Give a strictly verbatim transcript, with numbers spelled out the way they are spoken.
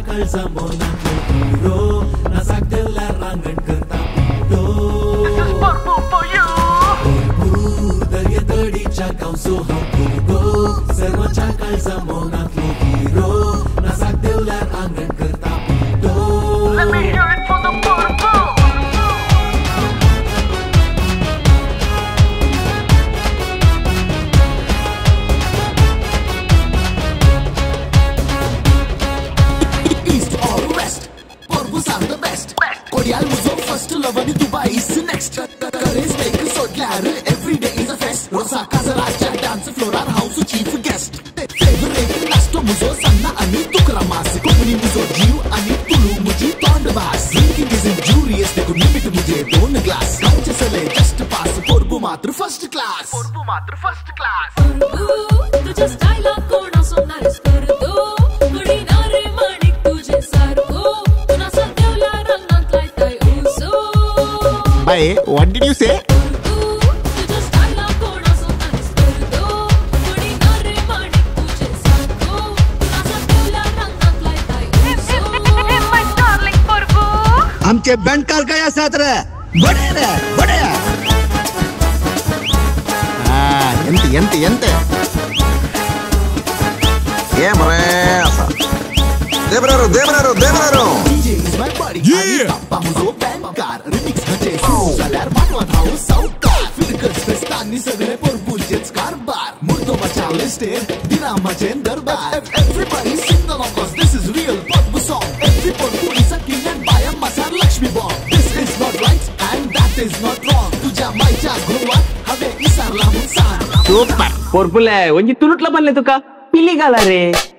काळजा मोनातलो हिरो नासाक देवल्यार रांगण करता पिडो भरपूर दर्या तडीच्या गांवचो हांव भुरगो सर्वांच्या काळजा मोनातलो हिरो नासाक देवल्यार रांगण करता पिडो Cordial muzo first love and Dubai is next. Courage make sodyar every day is a fest. Rosa Kazaraja dance floor our house chief guest. Favorite last muzo sanna ani tukra mas. Company muzo jiu ani tulu muji tond bas. Drinking is injurious they could limit mujhe don glass. Couch sale just pass porbu matra first class. Porbu matra first class. Porbu tujhe style kona sundar is porbu. Gudi nare manik tujhe sarko. Hey, what did you say? आमचे बँडकार काय असतात रे बडे रे बडे ಎಂತ ಎಂತ ಎಂತ ಏನ್ ಮರೇ ದೇವರಾರು ದೇವರಾರು ದೇವರಾರು Everybody sing along cause this is real Porbu song. Every Porbu is a king and by a Masar Lakshmi bomb. This is not right and that is not wrong. Tuja maicha goa have isar lamun san. Super. Porbu le, onji tulutla banle tuka pili gala re.